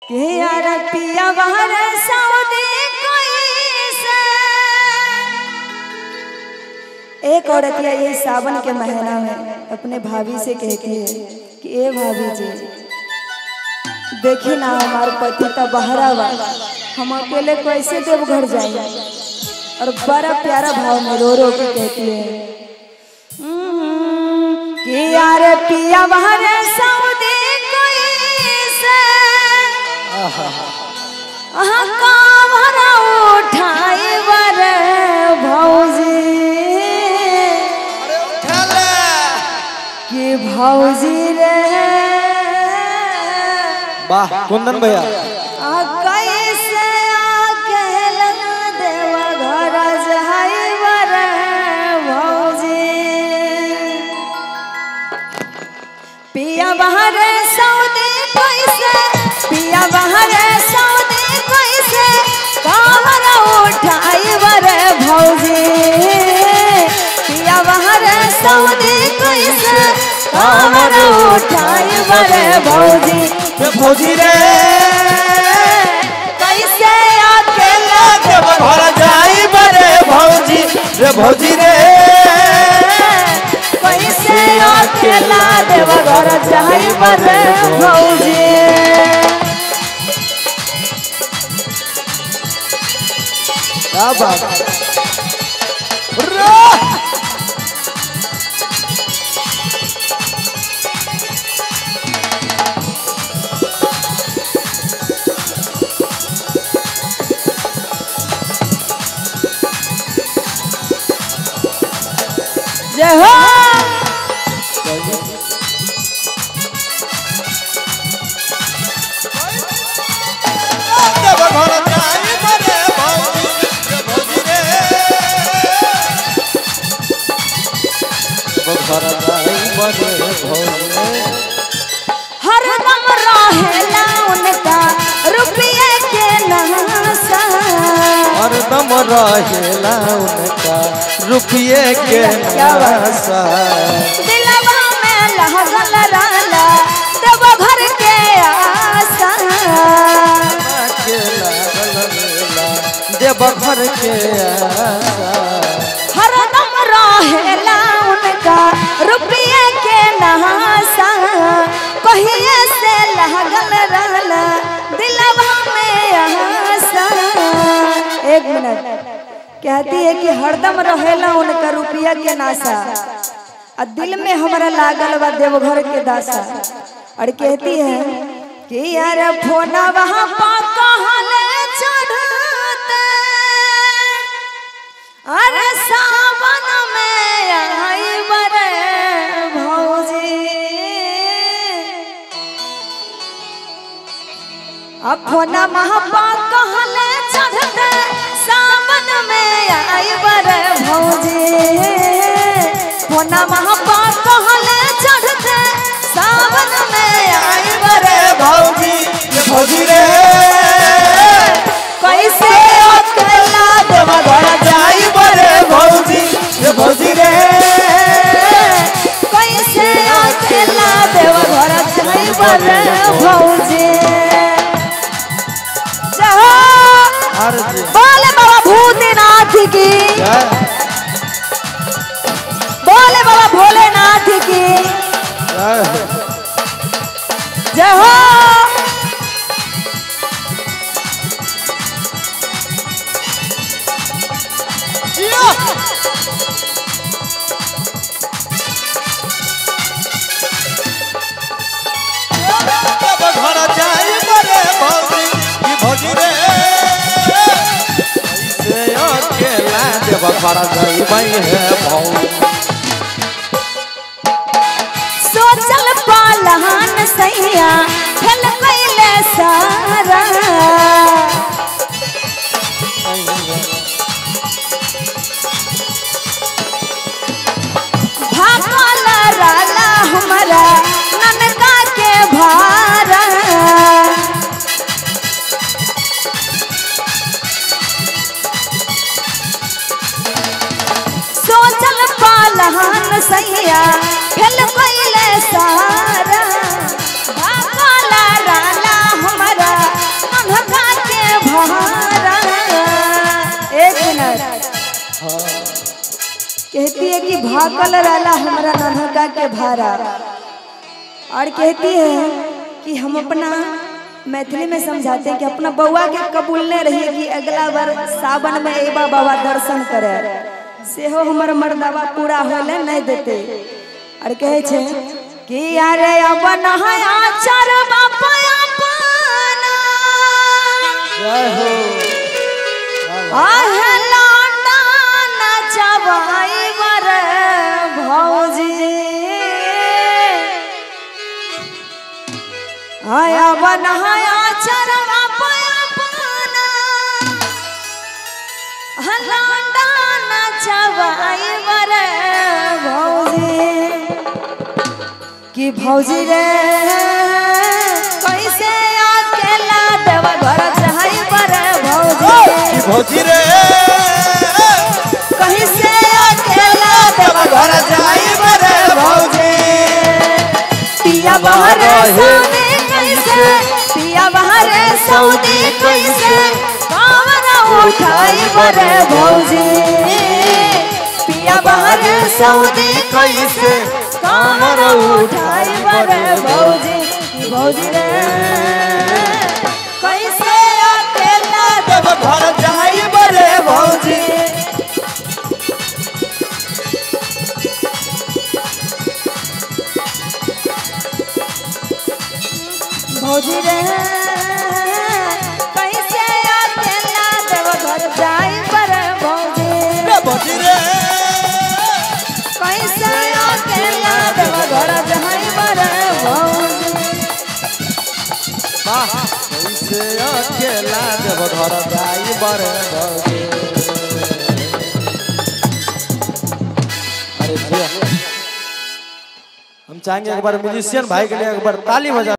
के यार पिया बाहर सऊदी कोई से। एक औरत ये सावन के महीना में अपने भाभी से कहती है कि ए भाभी जी देखी ना हमारे पति तो बहरा बा, हम अकेले कैसे देवघर जाए। और बड़ा प्यारा भाव में रो रो के कहती है कि यार पिया बाहर सऊदी कोई से कामरा उठाई बर भौजी कि भौजी रे वाह कुंदन भैया कैसे अकेल देवा घर जाई बर भौजी पिया बाहर सऊदी कैसे पिया बाहर सऊदी कैसे कामरा उठाई बर भौजी पिया बाहर सऊदी कैसे कामरा उठाई बर भौजी भौजी रे कैसे अकेला देवघर जाई बरे भौजी रे भौजी रे कैसे अकेला देवघर जाई बर भौजी क्या बात जय हो देवघर जाई बरे भौजी रे भौजी रे देवघर जाई बरे भौजी हरदम रहेला उनका रुपये के नशा हरदम रहेला उनका रुपये के नशा दिलवा में लगल रहला देवघर के आशा के लागल मेला देवघर के आशा हरदम रहेला उनका रुपये के नशा कहिए से लगल रहला दिलवा में आशा। एक मिनट कहती है कि हरदम रहेला उनका रुपया के नाशा और दिल में हमारा लागल बा देवघर के दासा। और कहती है कि यार फोना वहाँ पा कहले चढ़ते अरे सावन में आई बरे भौजी अब फोना वहाँ पा कहले चढ़ते सावन में आई बर भौजी फोना महापा कहले चढ़ते सावन में आई बर भौजी भौजी रे कैसे अकेला देवघर जाई बरे भौजी रे भौजी रे कैसे अकेला देवघर जाई बर भौजी बोले बाबा भूतनाथ की बोले बाबा भोलेनाथ की जय हो। घर जाई बरे भौजी भौजी रे अकेला देवघर जाई बई है भौजी सोचल पालहन सैया फल कैले सारा भागल राला हमारा ननका के भारा सोचल है कि भाकल रहला हमारा नन्हका के भारा, और कहती है कि हम अपना मैथिली में समझाते हैं कि अपना बउआ के कबूलने रहिए कि अगला बार सावन में एबा बाबा दर्शन करे, से हो हमार मर्दावा पूरा होले नहीं देते। और कहे छे कि अरे अब नहाया चार बापा अपना जय हो आहे लांडा नचवाई बर भौजी, आया बनहाया चरवा पाया पाना हलांडा नचवाई बर भौजी, कि भौजी रे कैसे अकेला देव घर चाहई बर भौजी, भौजी रे कैसे अकेला देव घर चाहई बर भौजी, पिया बाहर सौदे कैसे, पिया बाहर सौदे कैसे कांवर उठाई बर भौजी, पिया बाहर सौदे कैसे कांवर उठाई बर भौजी, भौजी रे कैसे अकेला देव घर जाई बर भौजी, भौजी रे कैसे अकेला देव घर जाई बर भौजी, भौजी रे कैसे अकेला देव घर जाई बर भौजी, कैसे अकेला देव घर जाई बर भौजी। अरे हम चाहेंगे एक बार म्यूजिशियन भाई के लिए एक बार ताली बजा।